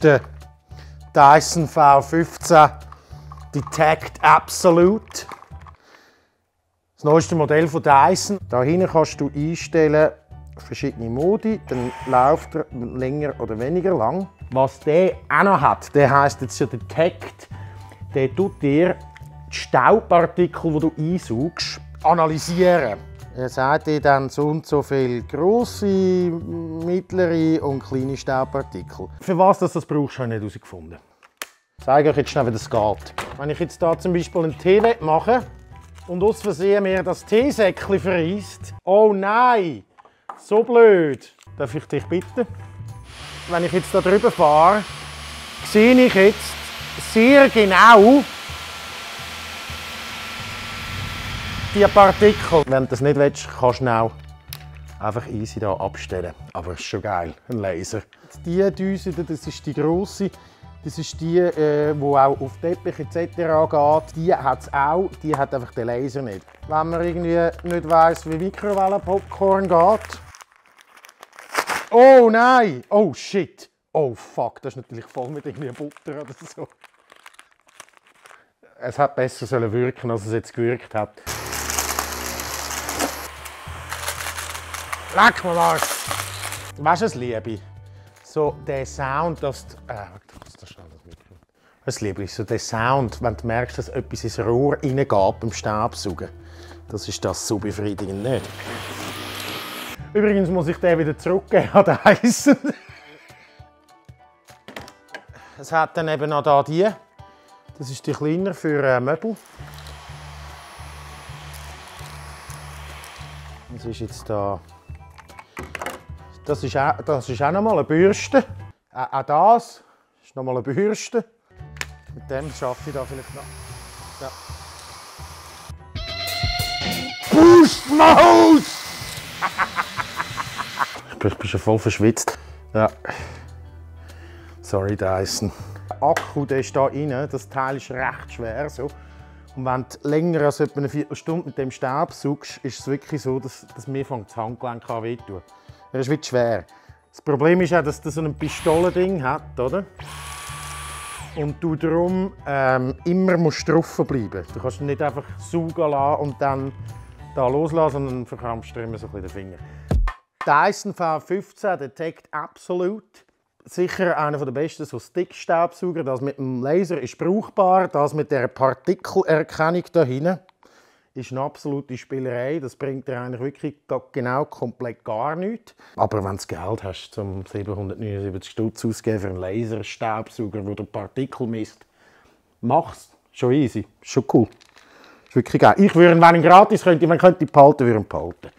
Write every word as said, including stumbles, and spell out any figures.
der Dyson V fünfzehn Detect Absolute. Das neueste Modell von Dyson. Da hinten kannst du einstellen verschiedene Modi, dann läuft er länger oder weniger lang. Was der auch noch hat, der heisst jetzt ja Detect. Der tut dir die Staubpartikel, die du einsaugst, analysieren. Er sagt dir dann so und so viele grosse, mittlere und kleine Staubpartikel. Für was das, das brauchst, habe ich nicht herausgefunden. Ich zeige euch jetzt schnell, wie das geht. Wenn ich jetzt hier zum Beispiel einen Tee mache und aus Versehen mir das Teesäckchen verreisst. Oh nein! So blöd! Darf ich dich bitten? Wenn ich jetzt hier drüber fahre, sehe ich jetzt sehr genau die Partikel. Wenn du das nicht willst, kannst du auch einfach easy hier abstellen. Aber es ist schon geil, ein Laser. Diese Düse, das ist die grosse. Das ist die, die auch auf Teppich et cetera geht. Die hat es auch, die hat einfach den Laser nicht. Wenn man irgendwie nicht weiss, wie Mikrowellenpopcorn geht. Oh nein! Oh shit! Oh fuck, das ist natürlich voll mit irgendwie Butter oder so. Es hat besser sollen wirken, als es jetzt gewirkt hat. Leck mir mal! Weißt du, was liebe? So der Sound, dass du, äh, das schnell das Mikro. Was liebe ich? So der Sound, wenn du merkst, dass etwas ins Rohr reingeht beim Staubsaugen. Das ist das so befriedigend nicht. Übrigens muss ich den wieder zurückgeben an den Dyson. Es hat dann eben noch hier die. Das ist die kleiner für äh, Möbel. Das ist jetzt da. Das ist auch, das ist auch noch mal eine Bürste. Auch, auch das ist noch mal eine Bürste. Mit dem schaffe ich da vielleicht noch. Ja. Boost Mode! Ich bin schon voll verschwitzt. Ja. Sorry, Dyson. Der Akku, der ist hier rein. Das Teil ist recht schwer. So. Und wenn du länger als etwa eine Viertelstunde mit dem Staub saugst, ist es wirklich so, dass, dass mir das Handgelenk wehtut. Er ist wirklich schwer. Das Problem ist auch, dass das so ein Pistolending hat, oder? Und du darum ähm, immer musst drauf bleiben. Du kannst ihn nicht einfach saugen lassen und dann da loslassen, sondern verkrampfst du immer so ein bisschen den Finger. Dyson V fünfzehn Detect Absolute. Sicher einer der besten so Stick-Staubsauger. Das mit dem Laser ist brauchbar. Das mit der Partikelerkennung da hinten ist eine absolute Spielerei. Das bringt dir eigentlich wirklich genau komplett gar nichts. Aber wenn du Geld hast, um siebenhundertneunundsiebzig Stutz auszugeben für einen Laserstaubsauger, der Partikel misst, mach's. Schon easy. Schon cool. Ist wirklich geil. Ich würde, wenn ich gratis könnte, man könnte behalten, würde ich behalten.